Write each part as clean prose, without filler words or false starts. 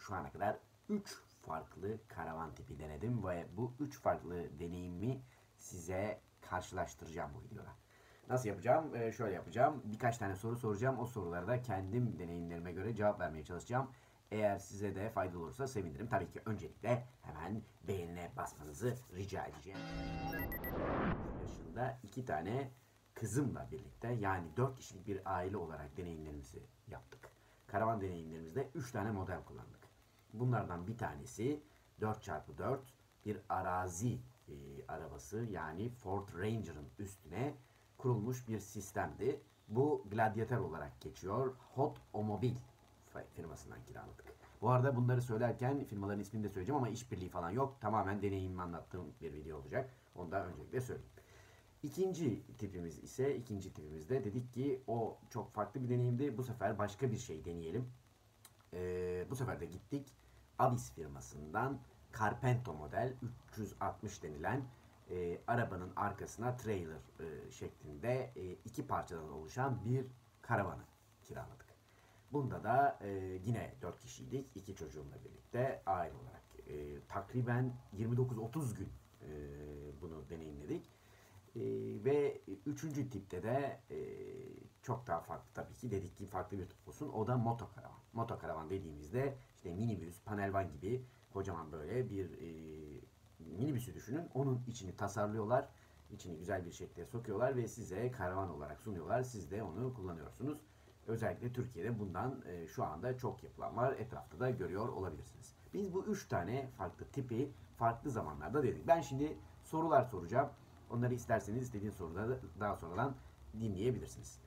şu ana kadar 3 farklı karavan tipi denedim ve bu 3 farklı deneyimi size karşılaştıracağım bu videoda. Nasıl yapacağım? Şöyle yapacağım. Birkaç tane soru soracağım. O sorulara da kendim deneyimlerime göre cevap vermeye çalışacağım. Eğer size de faydalı olursa sevinirim. Tabii ki öncelikle hemen beğenine basmanızı rica edeceğim. Yaşında 2 tane kızımla birlikte yani 4 kişilik bir aile olarak deneyimlerimizi yaptık. Karavan deneyimlerimizde 3 tane model kullandık. Bunlardan bir tanesi 4x4 bir arazi arabası yani Ford Ranger'ın üstüne kurulmuş bir sistemdi. Bu Gladiator olarak geçiyor. Hot Omobil firmasından kiraladık. Bu arada bunları söylerken firmaların ismini de söyleyeceğim ama işbirliği falan yok. Tamamen deneyimimi anlattığım bir video olacak. Onu da öncelikle söyleyeyim. İkinci tipimizde dedik ki o çok farklı bir deneyimdi. Bu sefer başka bir şey deneyelim. Bu sefer de gittik Avis firmasından Carpento model 360 denilen arabanın arkasına trailer şeklinde iki parçadan oluşan bir karavanı kiraladık. Bunda da yine 4 kişiydik. 2 çocuğumla birlikte aile olarak takriben 29-30 gün bunu deneyimledik. Ve üçüncü tipte de çok daha farklı tabii ki dedik ki farklı bir tip olsun. O da motokaravan. Motokaravan dediğimizde işte minibüs, panelvan gibi kocaman böyle bir minibüsü düşünün. Onun içini tasarlıyorlar. İçini güzel bir şekilde sokuyorlar ve size karavan olarak sunuyorlar. Siz de onu kullanıyorsunuz. Özellikle Türkiye'de bundan şu anda çok yapılan var. Etrafta da görüyor olabilirsiniz. Biz bu 3 tane farklı tipi farklı zamanlarda dedik. Ben şimdi sorular soracağım. Onları isterseniz istediğiniz soruları daha sonradan dinleyebilirsiniz.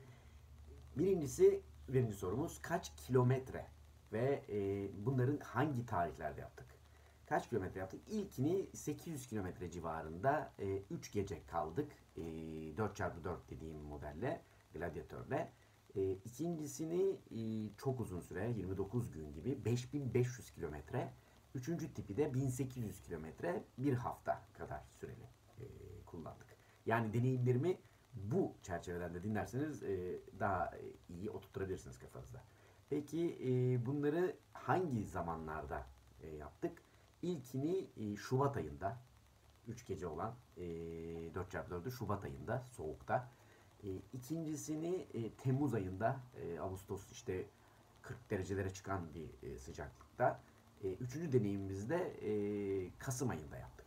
Birinci sorumuz kaç kilometre ve bunların hangi tarihlerde yaptık? Kaç kilometre yaptık? İlkini 800 kilometre civarında 3 gece kaldık. 4x4 dediğim modelle, Gladiatör'le. İkincisini çok uzun süre, 29 gün gibi 5500 kilometre. Üçüncü tipi de 1800 kilometre, bir hafta kadar süreli kullandık. Yani deneyimlerimi bu çerçeveden de dinlerseniz daha iyi oturtabilirsiniz kafanızda. Peki bunları hangi zamanlarda yaptık? İlkini Şubat ayında 3 gece olan 4x4'ü Şubat ayında soğukta. İkincisini Temmuz ayında Ağustos işte 40 derecelere çıkan bir sıcaklıkta. Üçüncü deneyimimizde Kasım ayında yaptık.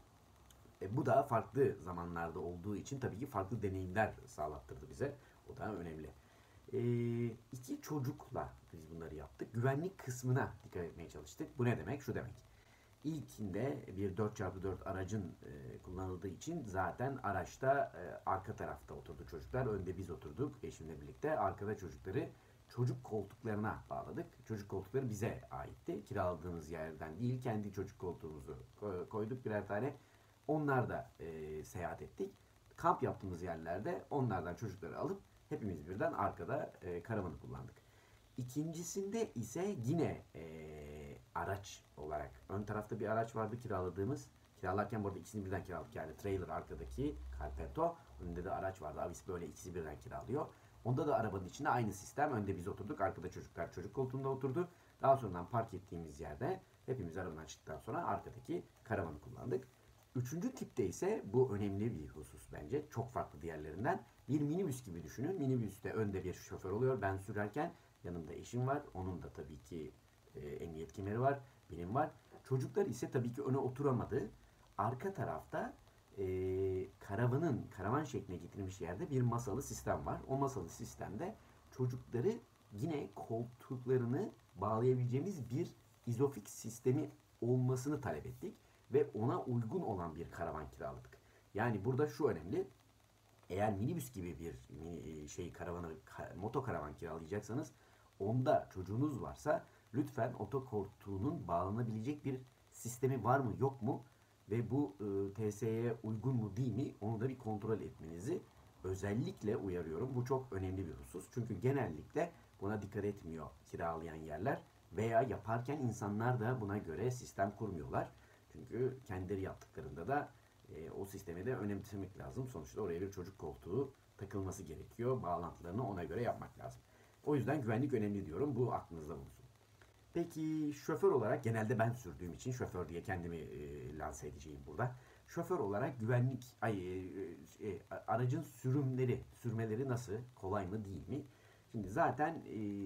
Bu da farklı zamanlarda olduğu için tabii ki farklı deneyimler sağlattırdı bize. O da önemli. İki çocukla biz bunları yaptık. Güvenlik kısmına dikkat etmeye çalıştık. Bu ne demek? Şu demek. İlkinde bir 4x4 aracın kullanıldığı için zaten araçta arka tarafta oturdu çocuklar. Önde biz oturduk eşimle birlikte. Arkada çocukları çocuk koltuklarına bağladık. Çocuk koltukları bize aitti. Kiraladığımız yerden değil, kendi çocuk koltuğumuzu koyduk birer tane. Onlar da seyahat ettik. Kamp yaptığımız yerlerde onlardan çocukları alıp hepimiz birden arkada karavanı kullandık. İkincisinde ise yine araç olarak ön tarafta bir araç vardı kiraladığımız. Kiralarken bu arada ikisini birden kiraladık. Yani trailer arkadaki Carpento. Önünde de araç vardı. Avis böyle ikisi birden kiralıyor. Onda da arabanın içinde aynı sistem. Önde biz oturduk. Arkada çocuklar çocuk koltuğunda oturdu. Daha sonradan park ettiğimiz yerde hepimiz arabadan çıktıktan sonra arkadaki karavanı kullandık. Üçüncü tipte ise bu önemli bir husus bence. Çok farklı diğerlerinden. Bir minibüs gibi düşünün. Minibüste önde bir şoför oluyor. Ben sürerken yanımda eşim var. Onun da tabii ki emniyet kemeri var. Benim var. Çocuklar ise tabii ki öne oturamadı. Arka tarafta karavan şekline getirilmiş yerde bir masalı sistem var. O masalı sistemde çocukları yine koltuklarını bağlayabileceğimiz bir izofix sistemi olmasını talep ettik ve ona uygun olan bir karavan kiraladık. Yani burada şu önemli. Eğer minibüs gibi bir karavanı, motokaravan kiralayacaksanız onda çocuğunuz varsa lütfen otokoltuğunun bağlanabilecek bir sistemi var mı yok mu ve bu TSE'ye uygun mu değil mi onu da bir kontrol etmenizi özellikle uyarıyorum. Bu çok önemli bir husus. Çünkü genellikle buna dikkat etmiyor kiralayan yerler veya yaparken insanlar da buna göre sistem kurmuyorlar. Çünkü kendileri yaptıklarında da o sistemi de önemsemek lazım. Sonuçta oraya bir çocuk koltuğu takılması gerekiyor. Bağlantılarını ona göre yapmak lazım. O yüzden güvenlik önemli diyorum. Bu aklınızda bulunsun. Peki şoför olarak genelde ben sürdüğüm için şoför diye kendimi lanse edeceğim burada. Şoför olarak aracın sürmeleri nasıl? Kolay mı değil mi? Şimdi zaten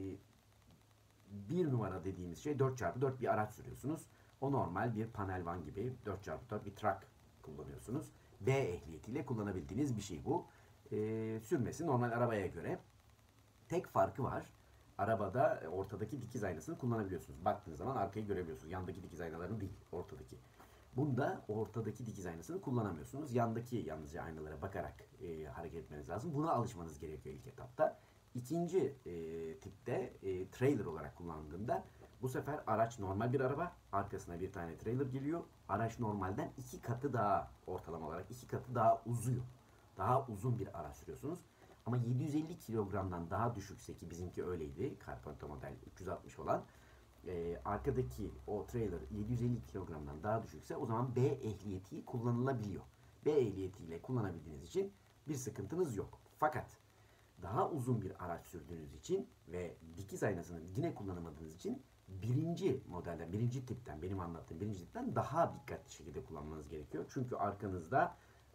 bir numara dediğimiz şey 4x4 bir araç sürüyorsunuz. O normal bir panel van gibi 4x4 bir truck kullanıyorsunuz. B ehliyetiyle kullanabildiğiniz bir şey bu. Sürmesi normal arabaya göre. Tek farkı var. Arabada ortadaki dikiz aynasını kullanabiliyorsunuz. Baktığınız zaman arkayı görebiliyorsunuz. Yandaki dikiz aynaların değil, ortadaki. Bunda ortadaki dikiz aynasını kullanamıyorsunuz. Yandaki yalnızca aynalara bakarak hareket etmeniz lazım. Buna alışmanız gerekiyor ilk etapta. İkinci tipte trailer olarak kullandığında bu sefer araç normal bir araba. Arkasına bir tane trailer geliyor. Araç normalden iki katı daha ortalama olarak iki katı daha uzuyor. Daha uzun bir araç sürüyorsunuz. Ama 750 kilogramdan daha düşükse ki bizimki öyleydi. Carpento model 360 olan. Arkadaki o trailer 750 kilogramdan daha düşükse o zaman B ehliyeti kullanılabiliyor. B ehliyetiyle kullanabildiğiniz için bir sıkıntınız yok. Fakat daha uzun bir araç sürdüğünüz için ve dikiz aynasını yine kullanamadığınız için birinci modelden, birinci tipten, benim anlattığım birinci tipten daha dikkatli şekilde kullanmanız gerekiyor. Çünkü arkanızda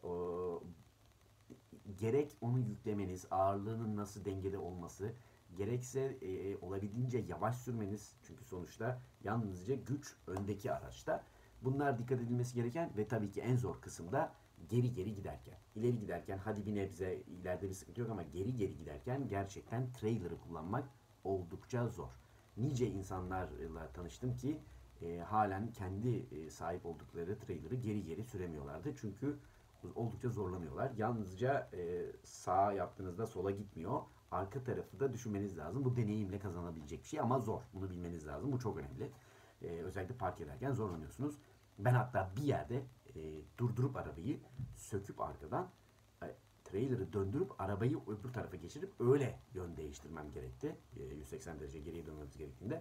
gerek onu yüklemeniz, ağırlığının nasıl dengede olması, gerekse olabildiğince yavaş sürmeniz. Çünkü sonuçta yalnızca güç öndeki araçta. Bunlar dikkat edilmesi gereken ve tabii ki en zor kısımda geri geri giderken. İleri giderken hadi bir nebze ileride bir sıkıntı yok ama geri geri giderken gerçekten trailer'ı kullanmak oldukça zor. Nice insanlarla tanıştım ki halen kendi sahip oldukları trailer'ı geri geri süremiyorlardı. Çünkü oldukça zorlanıyorlar. Yalnızca sağa yaptığınızda sola gitmiyor. Arka tarafı da düşünmeniz lazım. Bu deneyimle kazanabilecek bir şey ama zor. Bunu bilmeniz lazım. Bu çok önemli. Özellikle park ederken zorlanıyorsunuz. Ben hatta bir yerde durdurup arabayı söküp arkadan trailer'ı döndürüp arabayı öbür tarafa geçirip öyle yön değiştirmem gerekti. 180 derece geriye dönmemiz gerektiğinde.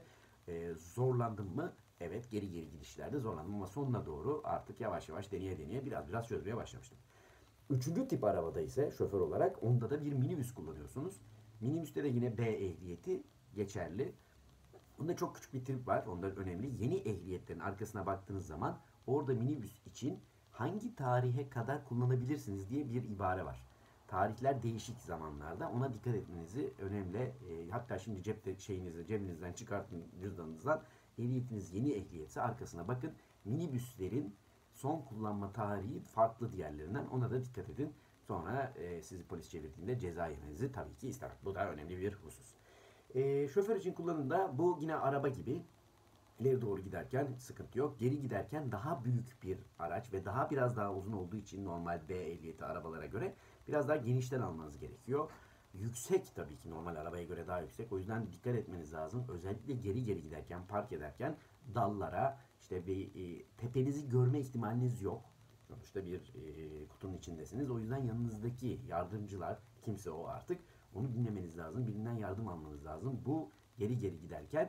Zorlandım mı? Evet, geri geri gidişlerde zorlandım ama sonuna doğru artık yavaş yavaş deneye deneye biraz çözmeye başlamıştım. Üçüncü tip arabada ise şoför olarak onda da bir minibüs kullanıyorsunuz. Minibüste de yine B ehliyeti geçerli. Bunda çok küçük bir trip var. Onda önemli. Yeni ehliyetlerin arkasına baktığınız zaman orada minibüs için hangi tarihe kadar kullanabilirsiniz diye bir ibare var. Tarihler değişik zamanlarda. Ona dikkat etmenizi önemli. Hatta şimdi cebinizden çıkartın cüzdanınızdan. Ehliyetiniz yeni ehliyetse arkasına bakın. Minibüslerin son kullanma tarihi farklı diğerlerinden. Ona da dikkat edin. Sonra sizi polis çevirdiğinde ceza yemenizi tabii ki istemem. Bu da önemli bir husus. Şoför için kullanımda bu yine araba gibi. İleri doğru giderken sıkıntı yok. Geri giderken daha büyük bir araç ve biraz daha uzun olduğu için normal B ehliyeti arabalara göre biraz daha genişten almanız gerekiyor. Yüksek tabii ki normal arabaya göre daha yüksek. O yüzden dikkat etmeniz lazım. Özellikle geri geri giderken, park ederken dallara işte tepenizi görme ihtimaliniz yok. Sonuçta bir kutunun içindesiniz. O yüzden yanınızdaki yardımcılar kimse o artık onu dinlemeniz lazım. Birinden yardım almanız lazım. Bu geri geri giderken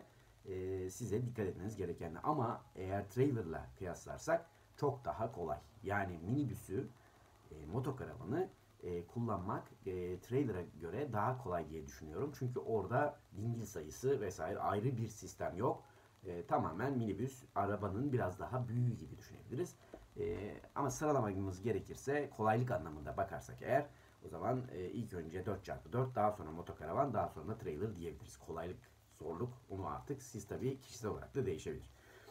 size dikkat etmeniz gerekenler. Ama eğer trailer'la kıyaslarsak çok daha kolay. Yani minibüsü, motokaravanı kullanmak trailer'a göre daha kolay diye düşünüyorum. Çünkü orada dingil sayısı vesaire ayrı bir sistem yok. Tamamen minibüs arabanın biraz daha büyüğü gibi düşünebiliriz. Ama sıralamamız gerekirse kolaylık anlamında bakarsak eğer o zaman ilk önce 4x4 daha sonra motokaravan daha sonra da trailer diyebiliriz. Kolaylık, zorluk onu artık siz tabii kişisel olarak da değişebilir.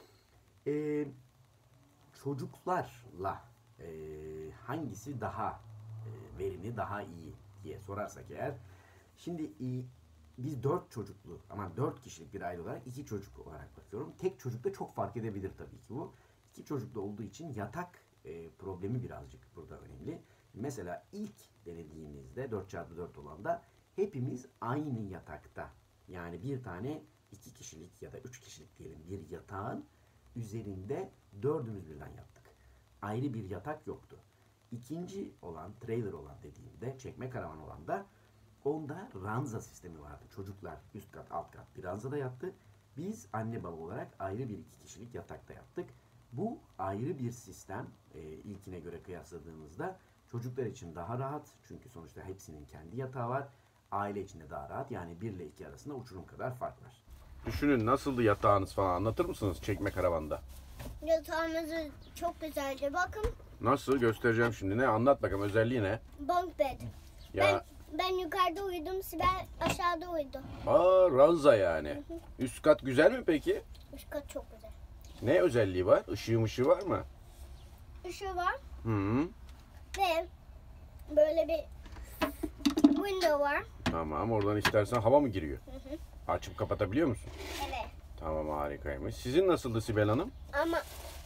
Çocuklarla hangisi daha verimli, daha iyi diye sorarsak eğer şimdi biz 4 çocuklu ama 4 kişilik bir aile olarak 2 çocuk olarak bakıyorum. Tek çocukta çok fark edebilir tabii ki bu. 2 çocuklu olduğu için yatak problemi birazcık burada önemli. Mesela ilk denediğimizde 4x4 olanda hepimiz aynı yatakta yani bir tane 2 kişilik ya da 3 kişilik diyelim bir yatağın üzerinde dördümüz birden yattık. Ayrı bir yatak yoktu. İkinci olan, trailer olan dediğimde, çekme karavan olan da onda ranza sistemi vardı. Çocuklar üst kat, alt kat bir ranzada yattı. Biz anne baba olarak ayrı bir 2 kişilik yatakta yattık. Bu ayrı bir sistem ilkine göre kıyasladığımızda çocuklar için daha rahat. Çünkü sonuçta hepsinin kendi yatağı var. Aile içinde daha rahat. Yani 1 ile 2 arasında uçurum kadar fark var. Düşünün nasıldı yatağınız falan, anlatır mısınız çekme karavanda? Yatağımız çok güzeldi. Bakın, Nasıl, göstereceğim şimdi. Ne, anlat bakalım, özelliği ne? bunk bed. Ya Ben yukarıda uyudum, Sibel aşağıda uyudu. ranza yani. Üst kat güzel mi peki? Üst kat çok güzel. Ne özelliği var? Işığı var mı? Işığı var Hı. ve böyle bir window var. Tamam, oradan istersen hava mı giriyor? Hı. Açıp kapatabiliyor musun? Evet. Tamam, harikaymış. Sizin nasıldı Sibel Hanım? Ama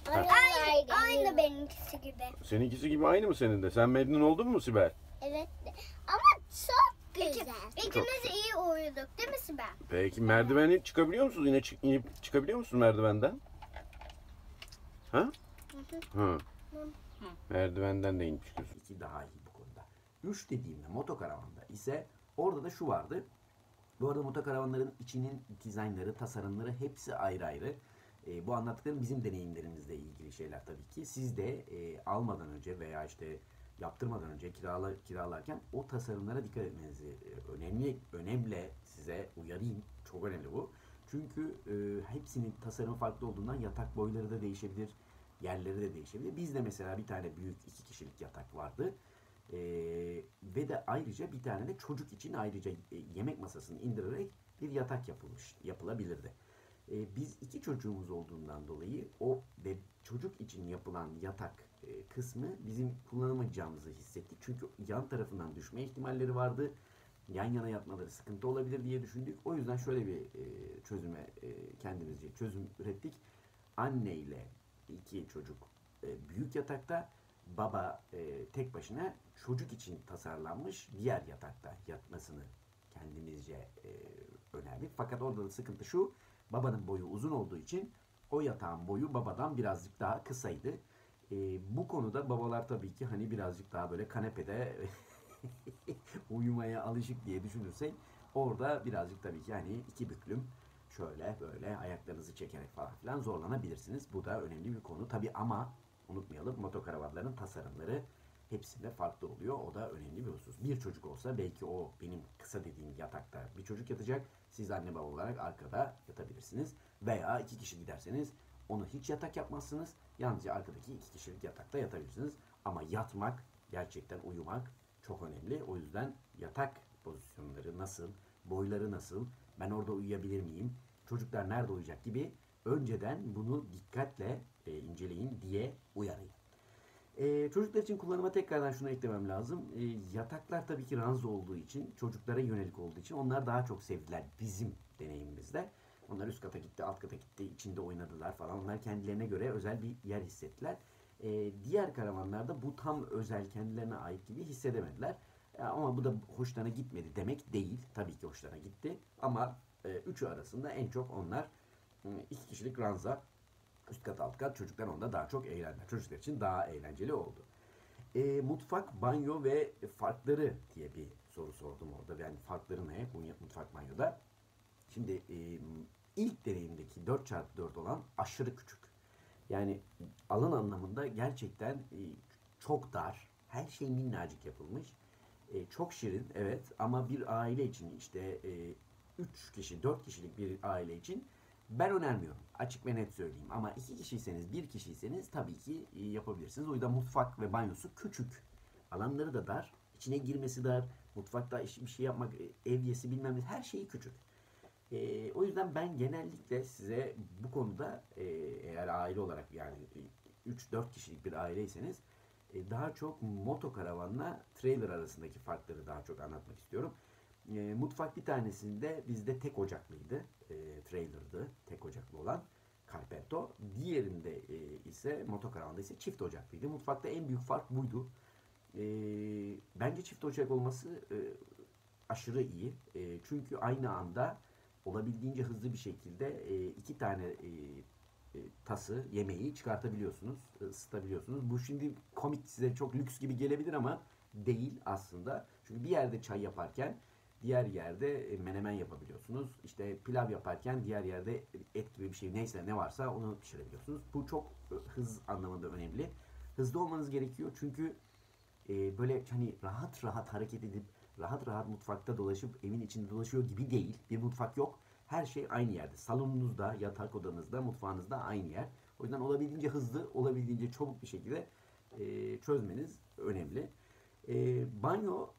aynı benimkisi gibi. Seninkisi gibi aynı mı senin de? Sen memnun oldun mu Sibel? Evet. Ama çok güzel. İkimiz iyi uyuduk değil mi Sibel? Peki merdiveni çıkabiliyor musunuz? Yine inip çıkabiliyor musun merdivenden? Ha? Hı. Merdivenden de inip çıkıyorsun. İki daha iyi bu konuda. 3 dediğimde motokaravanda ise orada da şu vardı. Bu arada motokaravanların içinin dizaynları, tasarımları hepsi ayrı ayrı. Bu anlattıklarım bizim deneyimlerimizle ilgili şeyler tabii ki. Siz de almadan önce veya işte yaptırmadan önce kiralarken o tasarımlara dikkat etmenizi önemli size uyarayım. Çok önemli bu. Çünkü hepsinin tasarımı farklı olduğundan yatak boyları da değişebilir, yerleri de değişebilir. Bizde mesela bir tane büyük 2 kişilik yatak vardı. Ve de ayrıca bir tane de çocuk için ayrıca yemek masasını indirerek bir yatak yapılabilirdi. Biz 2 çocuğumuz olduğundan dolayı o ve çocuk için yapılan yatak kısmı bizim kullanamayacağımızı hissettik. Çünkü yan tarafından düşme ihtimalleri vardı. Yan yana yatmaları sıkıntı olabilir diye düşündük. O yüzden şöyle bir kendimizce çözüm ürettik. Anne ile 2 çocuk büyük yatakta, baba tek başına çocuk için tasarlanmış diğer yatakta yatmasını kendimizce önerdik. Fakat orada da sıkıntı şu, babanın boyu uzun olduğu için o yatağın boyu babadan birazcık daha kısaydı. Bu konuda babalar tabii ki hani birazcık daha böyle kanepede uyumaya alışık diye düşünürsek orada birazcık tabii ki hani 2 büklüm şöyle böyle ayaklarınızı çekerek falan filan zorlanabilirsiniz. Bu da önemli bir konu tabii ama unutmayalım, motokaravanların tasarımları hepsinde farklı oluyor. O da önemli bir husus. Bir çocuk olsa belki o benim kısa dediğim yatakta bir çocuk yatacak. Siz anne baba olarak arkada yatabilirsiniz. Veya 2 kişi giderseniz onu hiç yatak yapmazsınız. Yalnızca arkadaki 2 kişilik yatakta yatabilirsiniz. Ama yatmak, gerçekten uyumak çok önemli. O yüzden yatak pozisyonları nasıl, boyları nasıl, ben orada uyuyabilir miyim, çocuklar nerede uyuyacak gibi önceden bunu dikkatle inceleyin diye uyarayım. Çocuklar için kullanıma tekrardan şunu eklemem lazım. Yataklar tabii ki ranza olduğu için, çocuklara yönelik olduğu için onlar daha çok sevdiler bizim deneyimimizde. Onlar üst kata gitti, alt kata gitti, içinde oynadılar falan. Onlar kendilerine göre özel bir yer hissettiler. Diğer karavanlarda bu tam özel, kendilerine ait gibi hissedemediler. Ama bu da hoşlarına gitmedi demek değil. Tabii ki hoşlarına gitti. Ama üçü arasında en çok onlar 2 kişilik ranza, üst kat alt kat, çocuklar onda daha çok eğlendiler. Çocuklar için daha eğlenceli oldu. Mutfak, banyo ve farkları diye bir soru sordum orada. Yani farkları ne bu mutfak banyoda? Şimdi ilk deneyimdeki 4x4 olan aşırı küçük. Yani alan anlamında gerçekten çok dar. Her şey minnacık yapılmış. Çok şirin evet ama bir aile için işte 3 kişi 4 kişilik bir aile için ben önermiyorum. Açık ve net söyleyeyim. Ama 2 kişiyseniz, bir kişiyseniz tabii ki yapabilirsiniz. O yüzden mutfak ve banyosu küçük. Alanları da dar. İçine girmesi dar. Mutfakta bir şey yapmak, evyesi bilmem ne, her şeyi küçük. O yüzden ben genellikle size bu konuda eğer aile olarak yani 3-4 kişilik bir aileyseniz daha çok motokaravanla trailer arasındaki farkları daha çok anlatmak istiyorum. Mutfak bir tanesinde bizde tek ocaklıydı. Trailer'dı tek ocaklı olan. Carpetto. Diğerinde ise motokaravanda ise çift ocaklıydı. Mutfakta en büyük fark buydu. Bence çift ocak olması aşırı iyi. Çünkü aynı anda olabildiğince hızlı bir şekilde 2 tane tası yemeği çıkartabiliyorsunuz, ısıtabiliyorsunuz. Bu şimdi komik, size çok lüks gibi gelebilir ama değil aslında. Çünkü bir yerde çay yaparken diğer yerde menemen yapabiliyorsunuz. İşte pilav yaparken diğer yerde et gibi bir şey, neyse ne varsa onu pişirebiliyorsunuz. Bu çok hız anlamında önemli. Hızlı olmanız gerekiyor çünkü böyle hani rahat rahat hareket edip rahat rahat mutfakta dolaşıp evin içinde dolaşıyor gibi değil. Bir mutfak yok. Her şey aynı yerde. Salonunuzda, yatak odanızda, mutfağınızda aynı yer. O yüzden olabildiğince hızlı, olabildiğince çabuk bir şekilde çözmeniz önemli. Banyo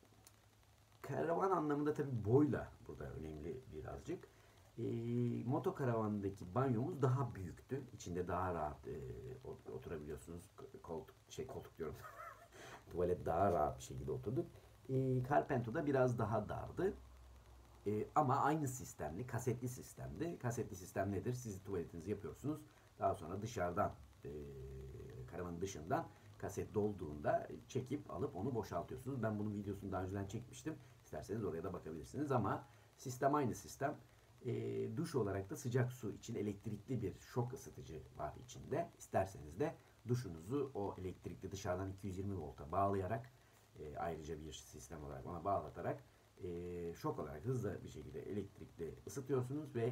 karavan anlamında tabii boyla burada önemli birazcık. Motokaravandaki banyomuz daha büyüktü. İçinde daha rahat oturabiliyorsunuz. Koltuk diyorum. Tuvalet daha rahat bir şekilde oturduk. Carpento'da biraz daha dardı. Ama aynı sistemli, kasetli sistemdi. Kasetli sistem nedir? Siz tuvaletinizi yapıyorsunuz. Daha sonra dışarıdan, karavanın dışından kaset dolduğunda çekip alıp onu boşaltıyorsunuz. Ben bunun videosunu daha önceden çekmiştim. İsterseniz oraya da bakabilirsiniz ama sistem aynı sistem. Duş olarak da sıcak su için elektrikli bir şok ısıtıcı var içinde. İsterseniz de duşunuzu o elektrikli dışarıdan 220 volta bağlayarak ayrıca bir sistem olarak ona bağlatarak şok olarak hızlı bir şekilde elektrikli ısıtıyorsunuz ve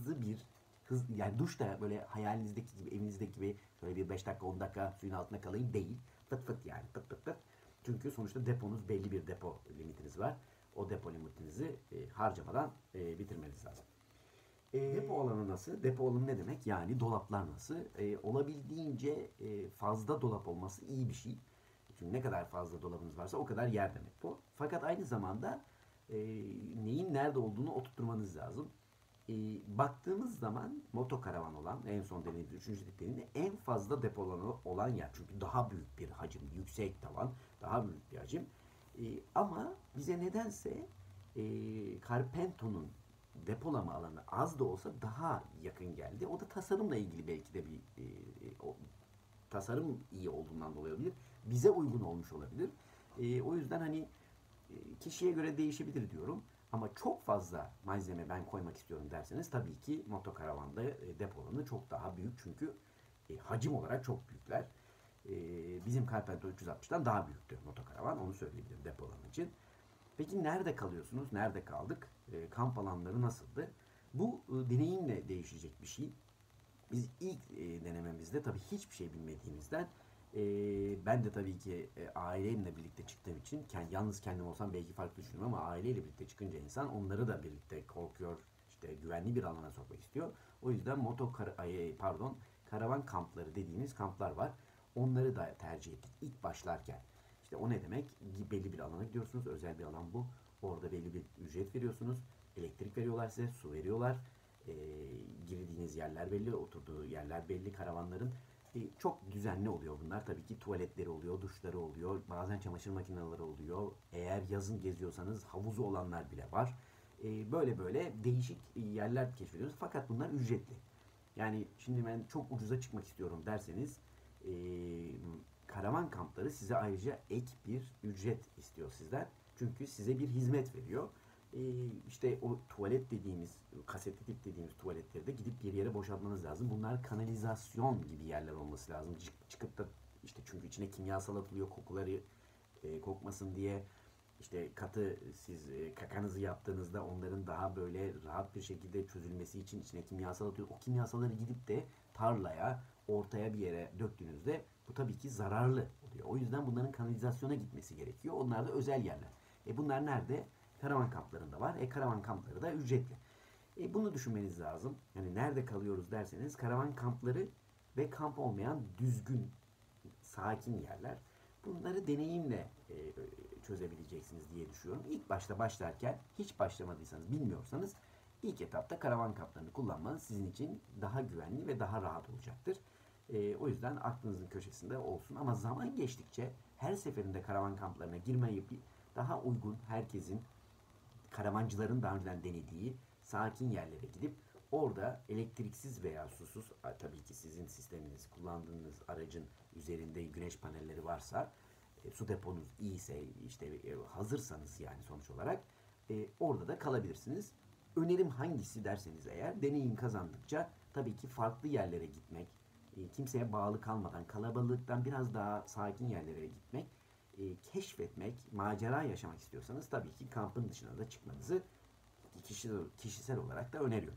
yani duş da böyle hayalinizdeki gibi, evinizdeki gibi şöyle bir 5 dakika 10 dakika suyun altında kalayım değil. Fıt fıt yani fıt fıt fıt. Çünkü sonuçta deponuz belli bir depo limitiniz var. O depo limitinizi harcamadan bitirmeniz lazım. Depo alanı nasıl? Depo alanı ne demek? Yani dolaplar nasıl? Olabildiğince fazla dolap olması iyi bir şey. Çünkü ne kadar fazla dolabınız varsa o kadar yer demek bu. Fakat aynı zamanda neyin nerede olduğunu oturtmanız lazım. Baktığımız zaman motokaravan olan en son denediğimiz 3. tip deneyimde en fazla depolanı olan yer. Çünkü daha büyük bir hacim, yüksek tavan, daha büyük bir hacim. Ama bize nedense Carpento'nun depolama alanı az da olsa daha yakın geldi. O da tasarımla ilgili belki de bir tasarım iyi olduğundan dolayı olabilir. Bize uygun olmuş olabilir. O yüzden hani kişiye göre değişebilir diyorum. Ama çok fazla malzeme ben koymak istiyorum derseniz tabii ki motokaravanda depo alanı çok daha büyük. Çünkü hacim olarak çok büyükler. Bizim Carpenter 360'dan daha büyüktü motokaravan. Onu söyleyebilirim depo alanı için. Peki nerede kalıyorsunuz? Nerede kaldık? Kamp alanları nasıldı? Bu deneyimle değişecek bir şey. Biz ilk denememizde tabii hiçbir şey bilmediğimizden ben de tabii ki ailemle birlikte çıktığım için yalnız kendim olsam belki farklı düşünürüm ama aileyle birlikte çıkınca insan onları da birlikte korkuyor, işte güvenli bir alana sokmak istiyor. O yüzden karavan kampları dediğimiz kamplar var. Onları da tercih ettik ilk başlarken. İşte o ne demek? Belli bir alana gidiyorsunuz. Özel bir alan bu. Orada belli bir ücret veriyorsunuz. Elektrik veriyorlar size, su veriyorlar. Girdiğiniz yerler belli, oturduğu yerler belli karavanların. Çok düzenli oluyor bunlar. Tabii ki tuvaletleri oluyor, duşları oluyor. Bazen çamaşır makineleri oluyor. Eğer yazın geziyorsanız havuzu olanlar bile var. Böyle böyle değişik yerler keşfediyoruz. Fakat bunlar ücretli. Yani şimdi ben çok ucuza çıkmak istiyorum derseniz karavan kampları size ayrıca ek bir ücret istiyor sizden. Çünkü size bir hizmet veriyor. İşte o tuvalet dediğimiz, kasetli tip dediğimiz tuvaletleri de gidip bir yere boşaltmanız lazım. Bunlar kanalizasyon gibi yerler olması lazım. Çıkıp da işte çünkü içine kimyasal atılıyor kokuları kokmasın diye. İşte katı siz kakanızı yaptığınızda onların daha böyle rahat bir şekilde çözülmesi için içine kimyasal atıyor. O kimyasalları gidip de tarlaya, ortaya bir yere döktüğünüzde bu tabii ki zararlı oluyor. O yüzden bunların kanalizasyona gitmesi gerekiyor. Onlar da özel yerler. Bunlar nerede? Karavan kamplarında var. Karavan kampları da ücretli. Bunu düşünmeniz lazım. Yani nerede kalıyoruz derseniz karavan kampları ve kamp olmayan düzgün, sakin yerler. Bunları deneyimle çözebileceksiniz diye düşünüyorum. İlk başta başlarken hiç başlamadıysanız, bilmiyorsanız ilk etapta karavan kamplarını kullanmanız sizin için daha güvenli ve daha rahat olacaktır. O yüzden aklınızın köşesinde olsun. Ama zaman geçtikçe her seferinde karavan kamplarına girmeyi daha uygun herkesin karavancıların daha önceden denediği sakin yerlere gidip orada elektriksiz veya susuz tabii ki sizin sisteminiz kullandığınız aracın üzerinde güneş panelleri varsa su deponuz iyiyse işte hazırsanız yani sonuç olarak orada da kalabilirsiniz. Önerim hangisi derseniz eğer deneyim kazandıkça tabii ki farklı yerlere gitmek, kimseye bağlı kalmadan kalabalıktan biraz daha sakin yerlere gitmek, keşfetmek, macera yaşamak istiyorsanız tabii ki kampın dışına da çıkmanızı kişisel olarak da öneriyorum.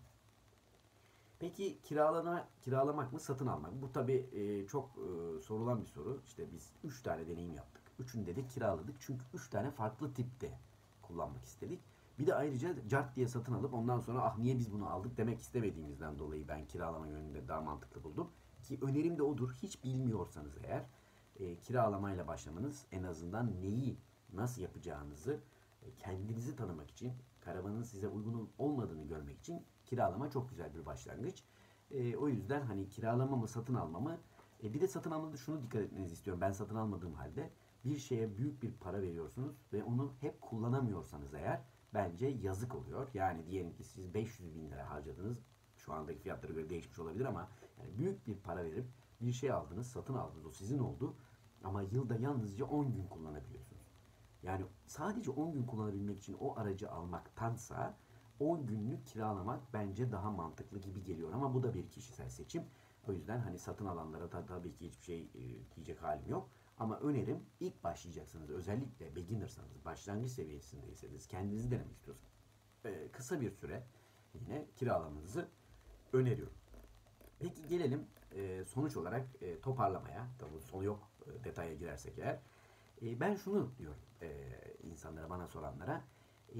Peki kiralamak mı satın almak mı? Bu tabii çok sorulan bir soru. İşte biz 3 tane deneyim yaptık. Üçünde de kiraladık. Çünkü 3 tane farklı tipte kullanmak istedik. Bir de ayrıca cart diye satın alıp ondan sonra ah niye biz bunu aldık demek istemediğimizden dolayı ben kiralama yönünde daha mantıklı buldum. Ki önerim de odur. Hiç bilmiyorsanız eğer kiralamayla başlamanız en azından neyi nasıl yapacağınızı kendinizi tanımak için, karavanın size uygun olmadığını görmek için kiralama çok güzel bir başlangıç. O yüzden hani kiralama mı satın alma mı? Bir de satın almada şunu dikkat etmenizi istiyorum. Ben satın almadığım halde bir şeye büyük bir para veriyorsunuz ve onu hep kullanamıyorsanız eğer bence yazık oluyor. Yani diyelim ki siz 500 bin lira harcadınız. Şu andaki fiyatlara göre değişmiş olabilir ama yani büyük bir para verip bir şey aldınız, satın aldınız. O sizin oldu. Ama yılda yalnızca 10 gün kullanabiliyorsunuz. Yani sadece 10 gün kullanabilmek için o aracı almaktansa 10 günlük kiralamak bence daha mantıklı gibi geliyor. Ama bu da bir kişisel seçim. O yüzden hani satın alanlara tabii ki hiçbir şey diyecek halim yok. Ama önerim ilk başlayacaksınız. Özellikle beginnersanız, başlangıç seviyesindeyseniz, kendinizi denemek istiyorsanız kısa bir süre yine kiralamanızı öneriyorum. Peki gelelim sonuç olarak toparlamaya. Tabii sonu yok detaya girersek eğer. Ben şunu diyorum insanlara, bana soranlara. E,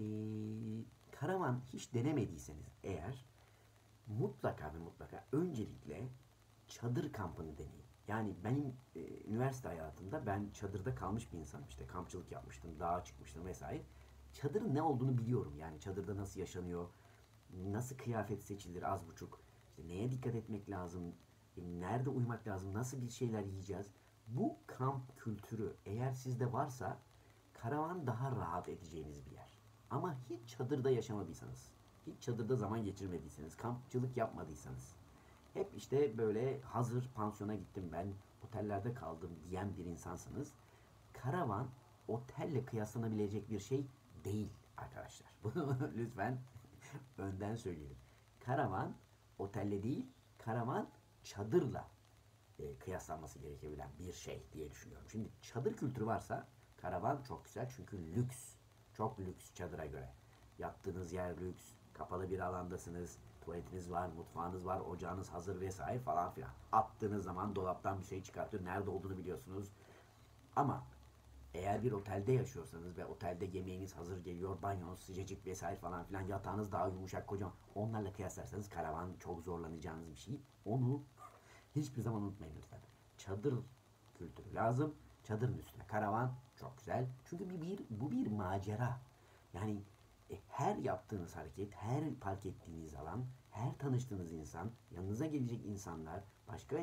Karavan hiç denemediyseniz eğer mutlaka ve mutlaka öncelikle çadır kampını deneyin. Yani benim üniversite hayatımda ben çadırda kalmış bir insanım. İşte kampçılık yapmıştım, dağa çıkmıştım vesaire. Çadırın ne olduğunu biliyorum. Yani çadırda nasıl yaşanıyor, nasıl kıyafet seçilir az buçuk, işte neye dikkat etmek lazım, nerede uyumak lazım, nasıl bir şeyler yiyeceğiz. Bu kamp kültürü eğer sizde varsa karavan daha rahat edeceğiniz bir yer. Ama hiç çadırda yaşamadıysanız, hiç çadırda zaman geçirmediyseniz, kampçılık yapmadıysanız, hep işte böyle hazır pansiyona gittim ben, otellerde kaldım diyen bir insansınız. Karavan otelle kıyaslanabilecek bir şey değil arkadaşlar. Bunu lütfen önden söyleyelim. Karavan otelle değil, karavan çadırla kıyaslanması gerekebilen bir şey diye düşünüyorum. Şimdi çadır kültürü varsa karavan çok güzel çünkü lüks. Çok lüks çadıra göre. Yattığınız yer lüks, kapalı bir alandasınız, tuvaletiniz var, mutfağınız var, ocağınız hazır vesaire falan filan. Attığınız zaman dolaptan bir şey çıkartıyor, nerede olduğunu biliyorsunuz. Ama eğer bir otelde yaşıyorsanız ve otelde yemeğiniz hazır geliyor, banyonuz sıcacık vesaire falan filan, yatağınız daha yumuşak kocaman. Onlarla kıyaslarsanız karavan çok zorlanacağınız bir şey. Onu hiçbir zaman unutmayın lütfen. Çadır kültürü lazım. Çadırın üstüne karavan çok güzel. Çünkü bu bir macera. Yani her yaptığınız hareket, her park ettiğiniz alan, her tanıştığınız insan, yanınıza gelecek insanlar, başka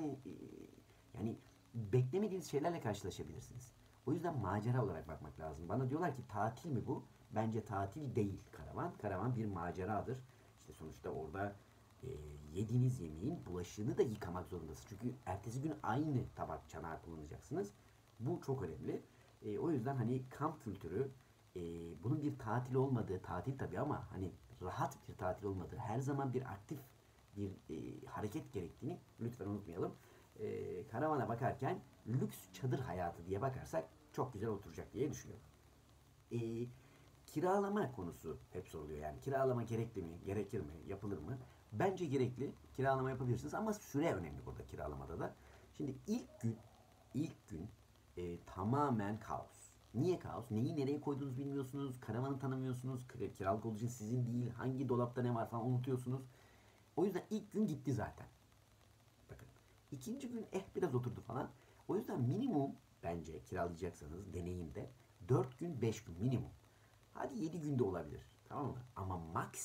yani beklemediğiniz şeylerle karşılaşabilirsiniz. O yüzden macera olarak bakmak lazım. Bana diyorlar ki tatil mi bu? Bence tatil değil karavan. Karavan bir maceradır. İşte sonuçta orada e, yediğiniz yemeğin bulaşığını da yıkamak zorundasınız. Çünkü ertesi gün aynı tabak çanağı kullanacaksınız. Bu çok önemli. O yüzden hani kamp kültürü bunun bir tatil olmadığı, tatil tabii ama hani rahat bir tatil olmadığı, her zaman bir aktif bir hareket gerektiğini lütfen unutmayalım. Karavana bakarken lüks çadır hayatı diye bakarsak çok güzel oturacak diye düşünüyorum. E, Kiralama konusu hep soruluyor. Yani kiralama gerekli mi, gerekir mi, yapılır mı? Bence gerekli. Kiralama yapabilirsiniz ama süre önemli burada kiralamada da. Şimdi ilk gün tamamen kaos. Niye kaos? Neyi nereye koyduğunuzu bilmiyorsunuz. Karavanı tanımıyorsunuz. Kiralık olduğu için sizin değil. Hangi dolapta ne var falan unutuyorsunuz. O yüzden ilk gün gitti zaten. Bakın. İkinci gün biraz oturdu falan. O yüzden minimum bence kiralayacaksanız deneyimde 4 gün 5 gün minimum. Hadi 7 günde olabilir. Tamam mı? Ama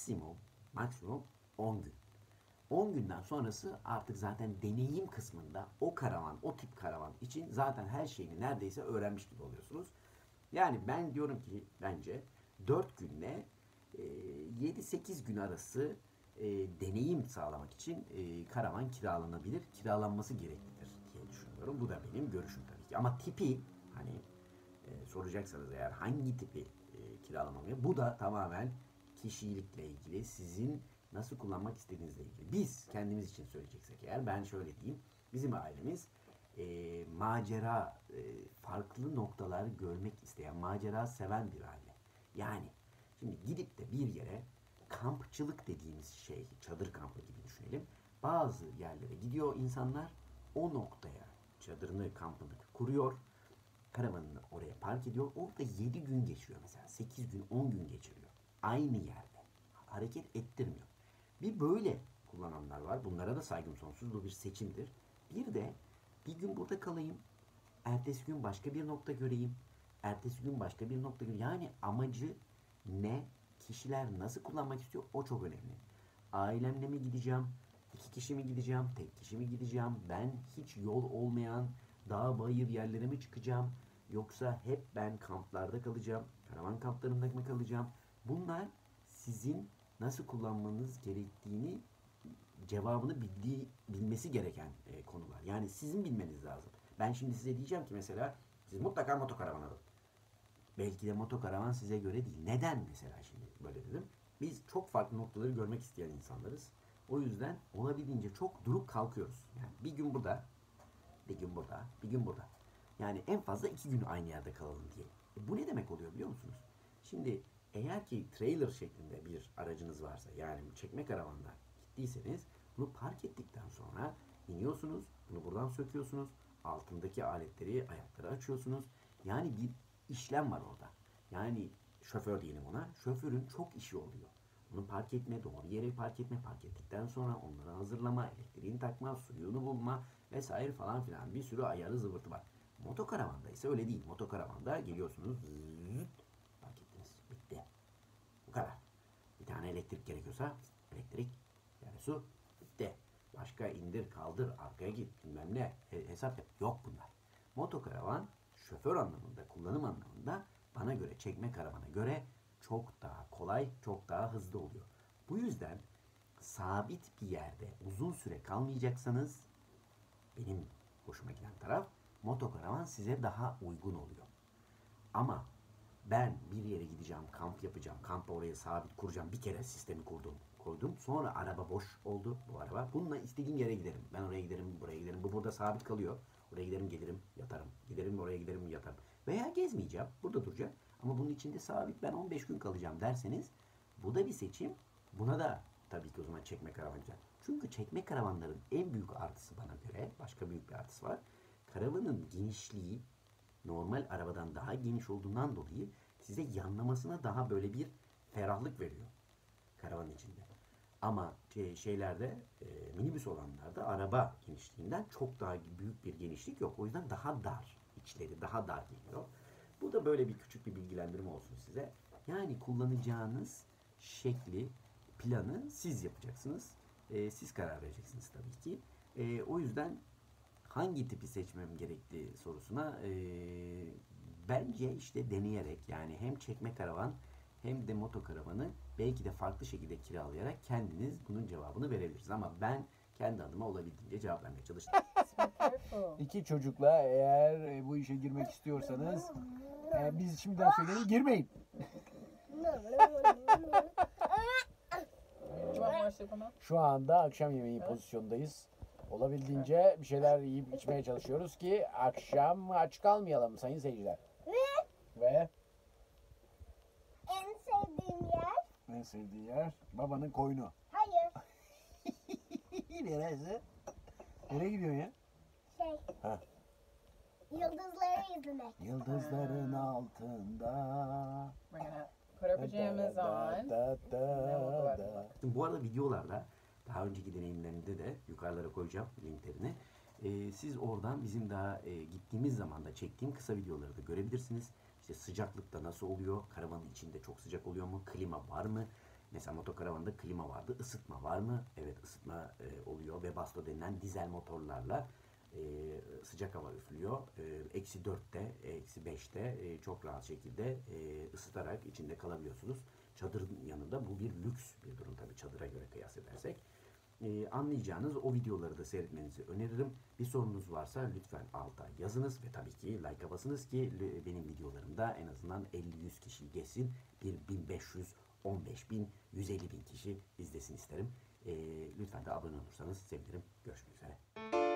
maksimum 10 gün. 10 günden sonrası artık zaten deneyim kısmında o karavan, o tip karavan için zaten her şeyini neredeyse öğrenmiş gibi oluyorsunuz. Yani ben diyorum ki bence 4 günle 7-8 gün arası deneyim sağlamak için karavan kiralanabilir, kiralanması gereklidir diye düşünüyorum. Bu da benim görüşüm tabii ki. Ama tipi hani soracaksanız eğer hangi tipi kiralamamı, bu da tamamen kişilikle ilgili, sizin nasıl kullanmak istediğinizle ilgili. Biz kendimiz için söyleyeceksek eğer ben şöyle diyeyim. Bizim ailemiz macera, farklı noktalar görmek isteyen, macera seven bir aile. Yani şimdi gidip de bir yere kampçılık dediğimiz şey, çadır kampı gibi düşünelim. Bazı yerlere gidiyor insanlar, o noktaya çadırını, kampını kuruyor. Karavanını oraya park ediyor. Orada 7 gün geçiriyor mesela. 8 gün, 10 gün geçiriyor. aynı yerde. Hareket ettirmiyor. Bir böyle kullananlar var. Bunlara da saygım sonsuz. Bu bir seçimdir. Bir de bir gün burada kalayım. Ertesi gün başka bir nokta göreyim. Ertesi gün başka bir nokta göreyim. Yani amacı ne? Kişiler nasıl kullanmak istiyor? O çok önemli. Ailemle mi gideceğim? 2 kişi mi gideceğim? Tek kişi mi gideceğim? Ben hiç yol olmayan dağ bayır yerlere mi çıkacağım? Yoksa hep ben kamplarda kalacağım? Karavan kamplarında mı kalacağım? Bunlar sizin nasıl kullanmanız gerektiğini cevabını bilmesi gereken konular. Yani sizin bilmeniz lazım. Ben şimdi size diyeceğim ki mesela siz mutlaka motokaravan alın. Belki de motokaravan size göre değil. Neden mesela şimdi böyle dedim? Biz çok farklı noktaları görmek isteyen insanlarız. O yüzden olabildiğince çok durup kalkıyoruz. Yani bir gün burada, bir gün burada, bir gün burada. Yani en fazla 2 gün aynı yerde kalalım diye. Bu ne demek oluyor biliyor musunuz? Şimdi eğer ki trailer şeklinde bir aracınız varsa, yani çekme karavanda gittiyseniz, bunu park ettikten sonra iniyorsunuz, bunu buradan söküyorsunuz, altındaki aletleri, ayakları açıyorsunuz. Yani bir işlem var orada. Yani şoför diyelim ona. Şoförün çok işi oluyor. Bunu park etme, doğru yere park etme, park ettikten sonra onları hazırlama, elektriğini takma, suyunu bulma vesaire falan filan. Bir sürü ayarı zıvırtı var. Motokaravanda ise öyle değil. Motokaravanda geliyorsunuz, zıt, park ettiniz, bitti. Bu kadar. Bir tane elektrik gerekiyorsa elektrik, yani su, bitti. Başka indir, kaldır, arkaya git, bilmem ne, hesap yap. Yok bunlar. Motokaravan şoför anlamında, kullanım anlamında bana göre, çekme karavana göre çok daha kolay, çok daha hızlı oluyor. Bu yüzden sabit bir yerde uzun süre kalmayacaksanız, benim hoşuma giden taraf, motokaravan size daha uygun oluyor. Ama ben bir yere gideceğim, kamp yapacağım, kampa oraya sabit kuracağım. Bir kere sistemi kurdum, koydum. Sonra araba boş oldu, bu araba. Bununla istediğim yere giderim. Ben oraya giderim, buraya giderim. Bu burada sabit kalıyor. Oraya giderim, gelirim, yatarım. Giderim, oraya giderim, yatarım. Veya gezmeyeceğim, burada duracağım. Ama bunun içinde sabit ben 15 gün kalacağım derseniz, bu da bir seçim. Buna da tabii ki o zaman çekme karavan güzel. Çünkü çekme karavanların en büyük artısı bana göre, başka büyük bir artısı var. Karavanın genişliği normal arabadan daha geniş olduğundan dolayı size yanlamasına daha böyle bir ferahlık veriyor karavan içinde. Ama şeylerde, minibüs olanlarda araba genişliğinden çok daha büyük bir genişlik yok. O yüzden daha dar, içleri daha dar geliyor. Bu da böyle bir küçük bir bilgilendirme olsun size. Yani kullanacağınız şekli, planı siz yapacaksınız. Siz karar vereceksiniz tabii ki. O yüzden hangi tipi seçmem gerektiği sorusuna bence işte deneyerek, yani hem çekme karavan hem de motokaravanı belki de farklı şekilde kiralayarak kendiniz bunun cevabını verebilirsiniz. Ama ben kendi adıma olabildiğince cevap vermeye çalıştım. İki çocukla eğer bu işe girmek istiyorsanız biz şimdiden söyleyelim, girmeyin. Şu anda akşam yemeği pozisyondayız. Olabildiğince bir şeyler yiyip içmeye çalışıyoruz ki akşam aç kalmayalım sayın seyirciler. Ve En sevdiğim yer. en sevdiği yer babanın koyunu. Hayır. Neresi? Nereye gidiyorsun ya? Şey. Ha. Yıldızları izlemek. Yıldızların altında. We're gonna put our pajamas on. Bu arada videolarda, daha önceki deneyimlerimde de yukarılara koyacağım linklerini. Siz oradan bizim daha gittiğimiz zaman da çektiğim kısa videoları da görebilirsiniz. İşte sıcaklıkta nasıl oluyor? Karavanın içinde çok sıcak oluyor mu? Klima var mı? Mesela motokaravanda klima vardı. Isıtma var mı? Evet, ısıtma oluyor. Webasto denilen dizel motorlarla sıcak hava üflüyor. Eksi 4'te, eksi 5'te çok rahat şekilde ısıtarak içinde kalabiliyorsunuz. Çadırın yanında bu bir lüks bir durum tabii, çadıra göre kıyas edersek. Anlayacağınız o videoları da seyretmenizi öneririm. Bir sorunuz varsa lütfen alta yazınız ve tabii ki like basınız ki benim videolarımda en azından 50-100 kişi geçsin. 1500, 15.000, 150.000 kişi izlesin isterim. Lütfen de abone olursanız sevinirim. Görüşmek üzere.